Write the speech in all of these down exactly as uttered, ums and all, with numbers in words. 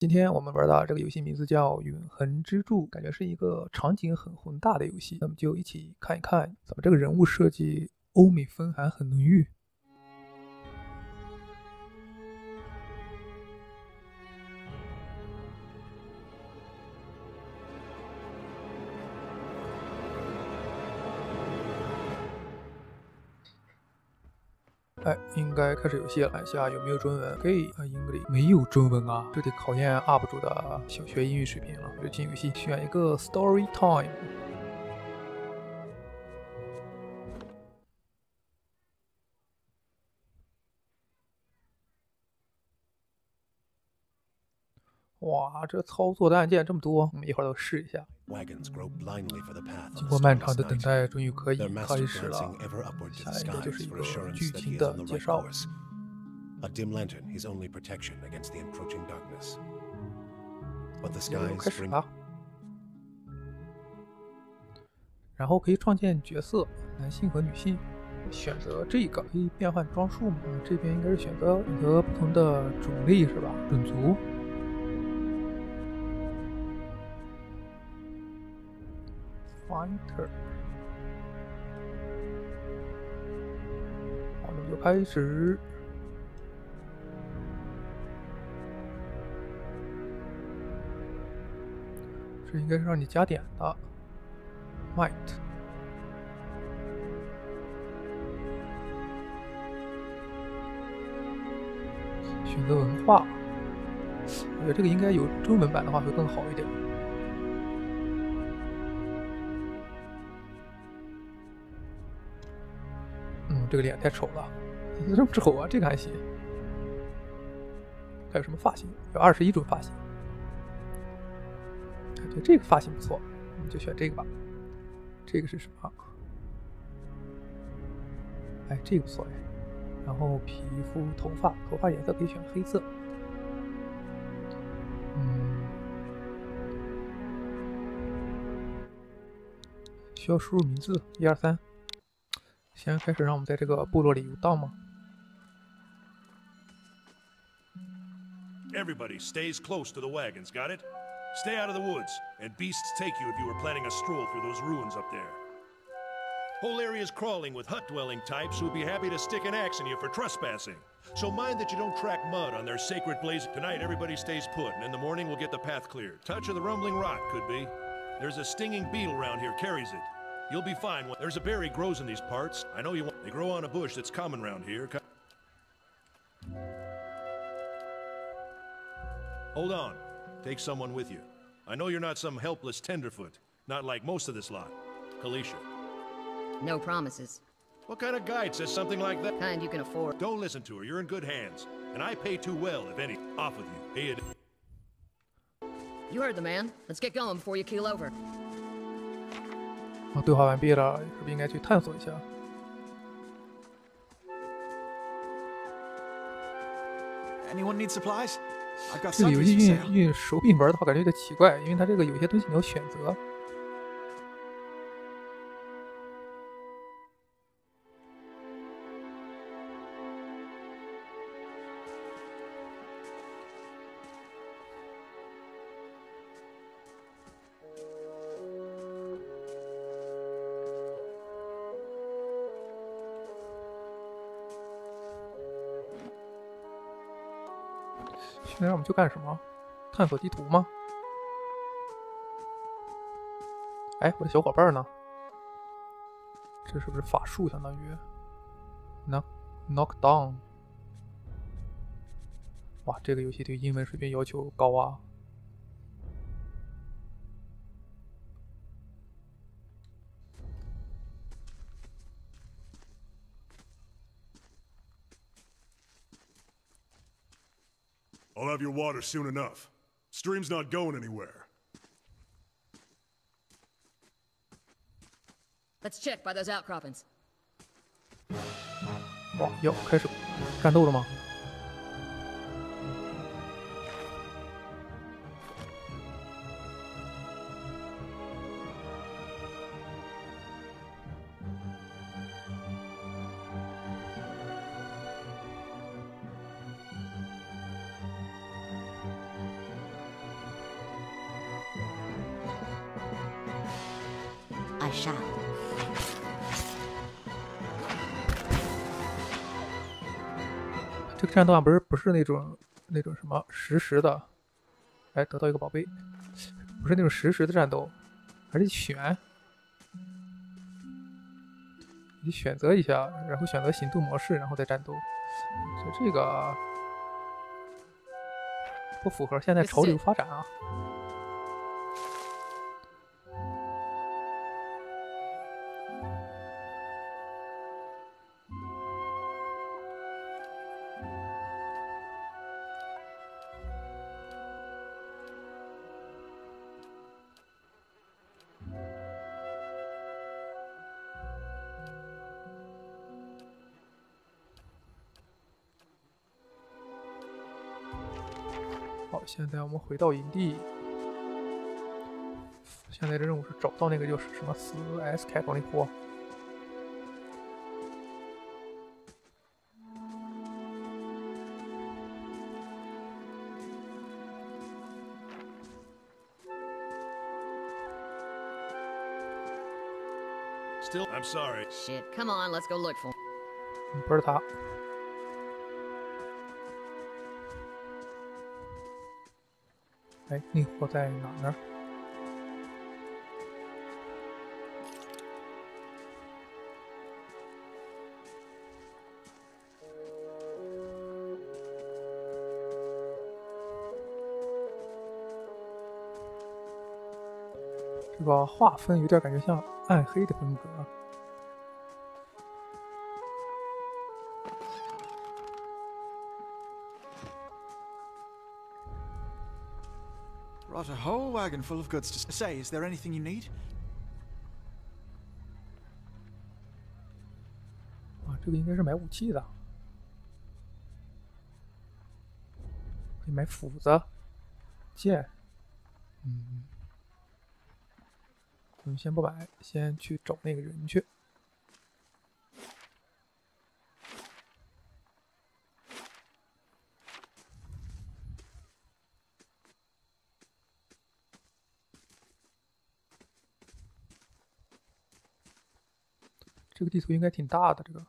今天我们玩的这个游戏名字叫《永恒之柱》，感觉是一个场景很宏大的游戏。那么就一起看一看，怎么这个人物设计欧美风还很浓郁。哎，应该开始游戏了，看一下有没有中文。可以啊，英语没有中文啊，这得考验 U P 主的小学英语水平了。就进游戏，选一个 Story Time。哇，这操作的按键这么多，我们一会儿都试一下。经过漫长的等待，终于可以开始了。下来一个就是一个剧情的介绍。 A dim lantern, his only protection against the encroaching darkness. But the 开 skies 始 bring 吧。然后可以创建角色，男性和女性。选择这个可以变换装束嘛？这边应该是选择选择不同的种类是吧？种族。Fighter。好，那么就开始。这应该是让你加点的 ，Might。选择文化，我觉得这个应该有中文版的话会更好一点。嗯，这个脸太丑了，怎么这么丑啊？这个还行。还有什么发型？有二十一种发型。感觉这个发型不错，我们就选这个吧。这个是什么？哎，这个不错哎。然后皮肤、头发，头发颜色可以选黑色。嗯，需要输入名字，一二三。先开始，让我们在这个部落里游荡吗 ？Everybody stays close to the wagons, got it? Stay out of the woods, and beasts take you if you were planning a stroll through those ruins up there. Whole area's crawling with hut-dwelling types who'd be happy to stick an axe in you for trespassing. So mind that you don't track mud on their sacred blaze. Tonight, everybody stays put, and in the morning we'll get the path cleared. Touch of the rumbling rot, could be. There's a stinging beetle around here, carries it. You'll be fine. There's a berry grows in these parts. I know you want. They grow on a bush that's common around here. Hold on. Take someone with you. I know you're not some helpless tenderfoot. Not like most of this lot. Kalisha. No promises. What kind of guide says something like that? Kind you can afford. Don't listen to her. You're in good hands. And I pay too well, if any. Off with you. Pay it. You heard the man. Let's get going before you keel over. 哦，对话完毕了，是不是应该去探索一下？ Anyone need supplies? I've got 这个游戏 sundries for 运 sale. 运手柄玩的话，感觉有点奇怪，因为它这个有些东西你要选择。现在让我们去干什么？探索地图吗？哎，我的小伙伴呢？这是不是法术？相当于 knock knock down。哇，这个游戏对英文水平要求高啊！ I'll have your water soon enough. Stream's not going anywhere. Let's check by those outcroppings. 哇，要开始战斗了吗？ I shall. 这个战斗啊，不是不是那种那种什么实时的，哎，得到一个宝贝，不是那种实时的战斗，还是选，你选择一下，然后选择行动模式，然后再战斗。所以这个不符合现在潮流发展啊。好，现在我们回到营地。现在的任务是找到那个就是什么四 S 开头那货。 Still, I'm sorry. Shit, come on, let's go look for him. 嗯，不是他。哎，那货在哪呢？这个划分有点感觉像暗黑的风格。 Brought a whole wagon full of goods to say. Is there anything you need? 啊，这个应该是买武器的，可以买斧子、剑。嗯。我们先不买，先去找那个人去。这个地图应该挺大的，这个。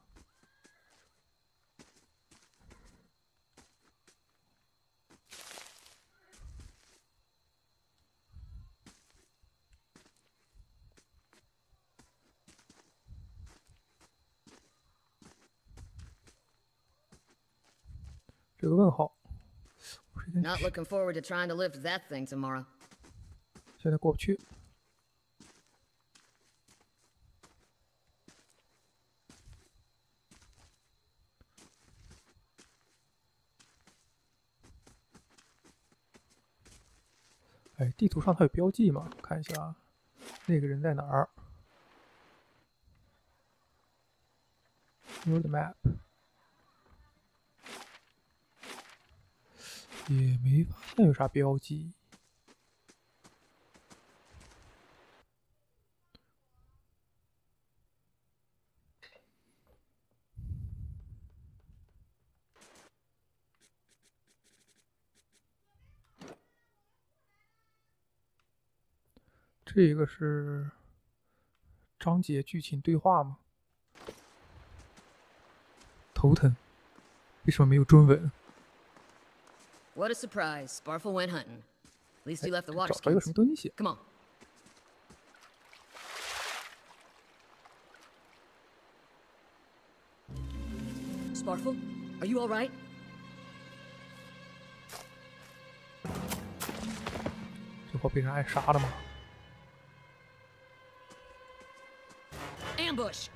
这个问号， Not looking forward to trying to lift that thing tomorrow. 现在过不去。哎，地图上它有标记吗？看一下啊，那个人在哪儿 ？View the map。也没发现有啥标记。这个是章节剧情对话吗？头疼，为什么没有中文？ What a surprise! Sparful went hunting. At least he left the water 找到一个什 skins. 么东西 Come on. Sparful, are you all right? 这货被人暗杀了吗？ Ambush!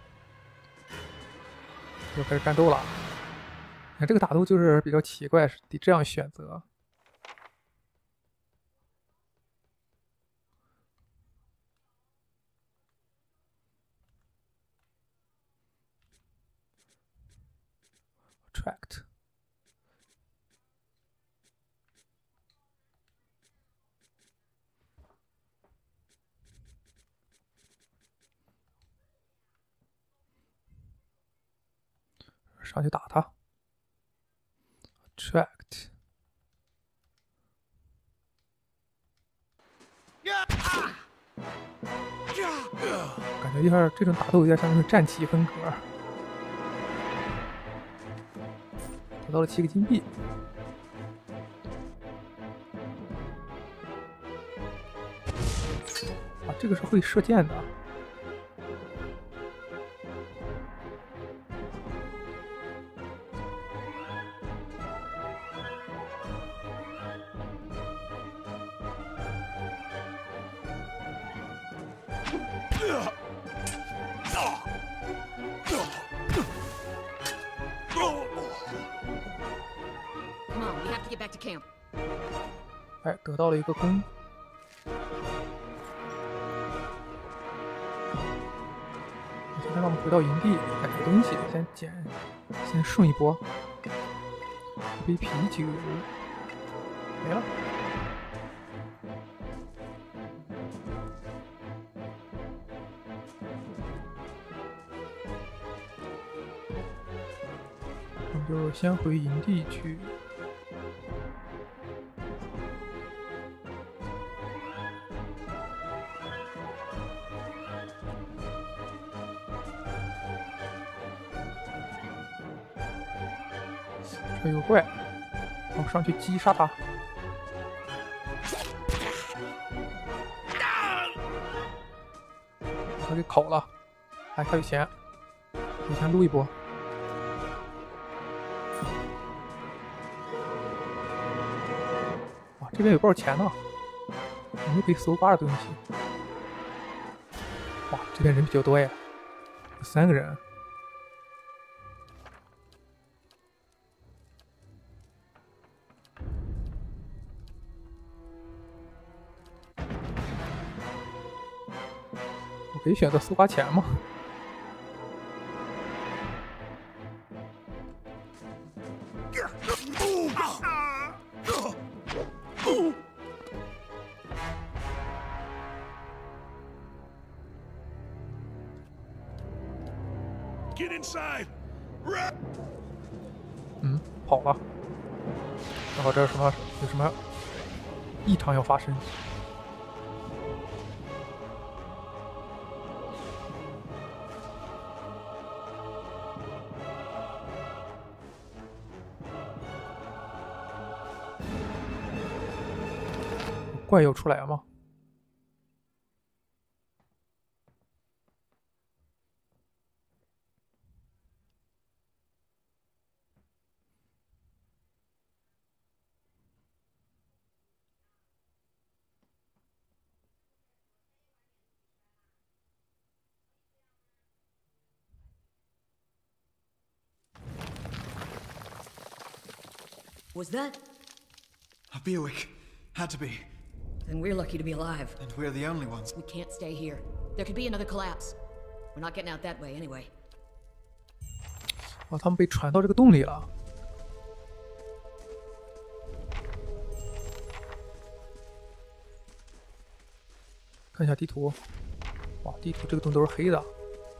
又开始战斗了。你看这个打斗就是比较奇怪，是得这样选择。Attract。上去打他。 Attract。 Yeah! Ah! Yeah! 感觉一下这种打斗有点像是战旗风格。得到了七个金币。啊，这个是会射箭的。哎，得到了一个弓。现在让我们回到营地，买点东西，先捡，先顺一波。一杯啤酒，没了。我们就先回营地去。这有个怪，我上去击杀他。他给烤了，哎，他有钱，有钱撸一波。哇，这边有包钱呢，我们可以搜刮的东西。哇，这边人比较多呀，有三个人。可以选择搜刮钱吗？嗯，跑了。然后这是什么？有什么异常要发生？怪又出来了吗？ Was that? A Bewick. Had to be. Then we're lucky to be alive. And we're the only ones. We can't stay here. There could be another collapse. We're not getting out that way anyway. 哦，他们被传到这个洞里了。看一下地图，哇，地图这个洞都是黑的。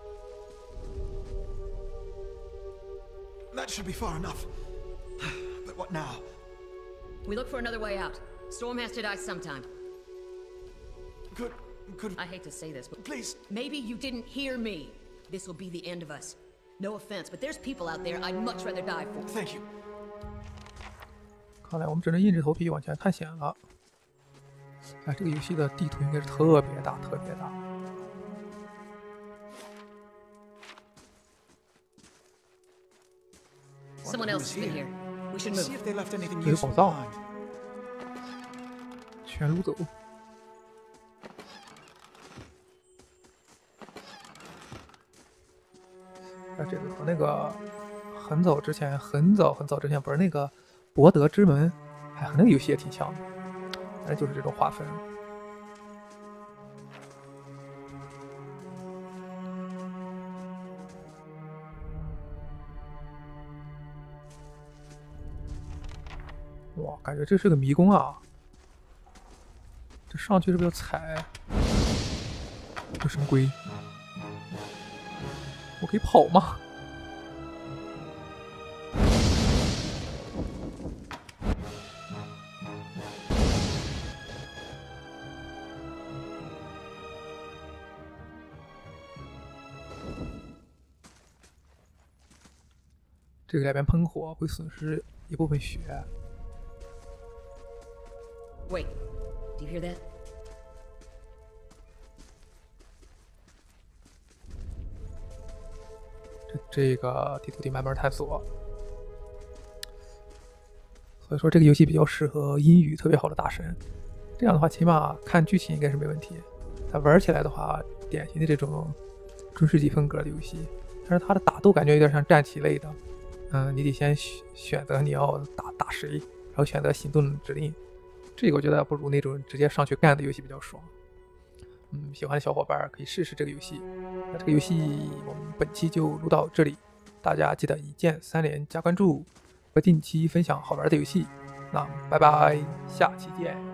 That should be far enough. But what now? We look for another way out. Storm has to die sometime. Could... could... I hate to say this, but please... maybe you didn't hear me. This will be the end of us. No offense, but there's people out there I'd much rather die for. Thank you. 看来我们只能硬着头皮往前探险了。哎，这个游戏的地图应该是特别大，特别大。 Someone else has been here. We should See move. if they left anything 有 useful 宝藏， behind. 全撸走。哎，这个和那个很早之前，很早很早之前，不是那个博德之门，哎，和那个游戏也挺像的，反正就是这种划分。哇，感觉这是个迷宫啊！这上去是不是要踩？这什么龟？我可以跑吗？ 这个两边喷火会损失一部分血。 Wait, do you hear that? 这这个地图得慢慢探索。所以说这个游戏比较适合英语特别好的大神，这样的话起码看剧情应该是没问题。但玩起来的话，典型的这种中世纪风格的游戏，但是它的打斗感觉有点像战棋类的。嗯，你得先选择你要打打谁，然后选择行动指令。这个我觉得不如那种直接上去干的游戏比较爽。嗯，喜欢的小伙伴可以试试这个游戏。那这个游戏我们本期就录到这里，大家记得一键三连加关注，不定期分享好玩的游戏。那拜拜，下期见。